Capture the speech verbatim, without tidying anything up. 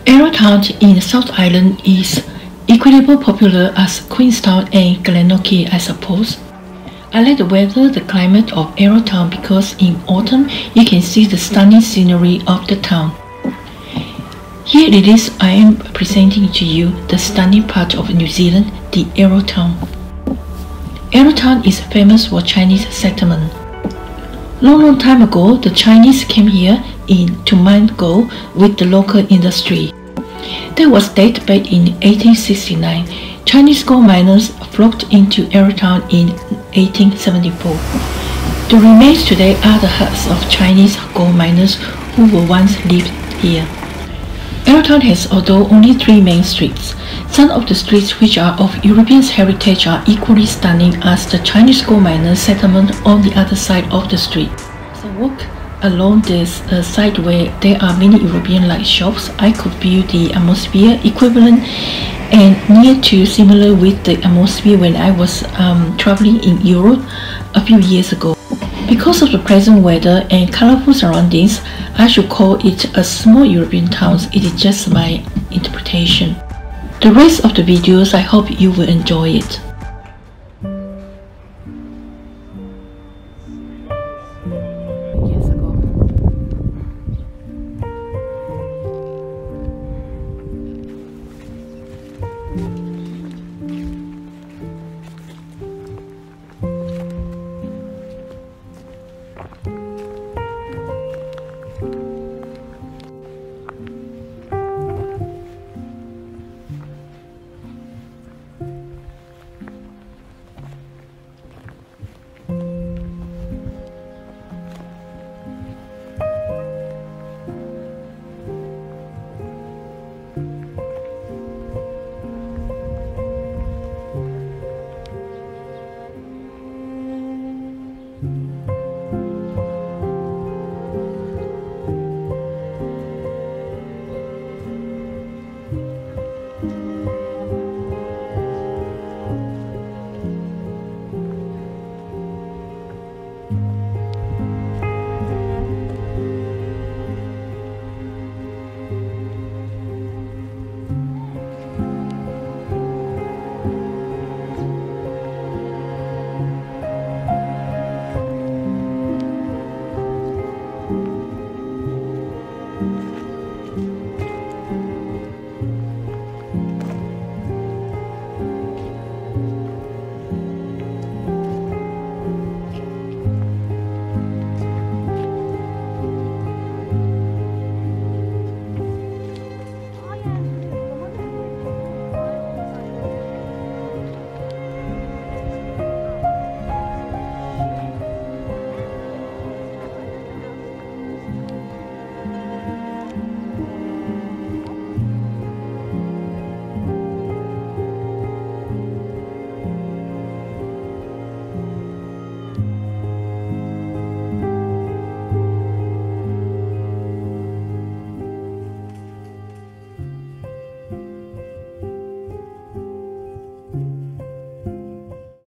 Arrowtown in the South Island is equally popular as Queenstown and Glenorchy, I suppose. I like the weather, the climate of Arrowtown because in autumn you can see the stunning scenery of the town. Here it is, I am presenting to you the stunning part of New Zealand, the Arrowtown. Arrowtown is famous for Chinese settlement. Long long time ago, the Chinese came here in to mine gold with the local industry. That was dated back in eighteen sixty-nine. Chinese gold miners flocked into Arrowtown in eighteen seventy-four. The remains today are the huts of Chinese gold miners who were once lived here. Arrowtown has although only three main streets. Some of the streets which are of European heritage are equally stunning as the Chinese gold miners settlement on the other side of the street. As I walk along this uh, side where there are many European-like shops, I could view the atmosphere equivalent and near to similar with the atmosphere when I was um, traveling in Europe a few years ago. Because of the present weather and colorful surroundings, I should call it a small European town. It is just my interpretation. The rest of the videos, I hope you will enjoy it.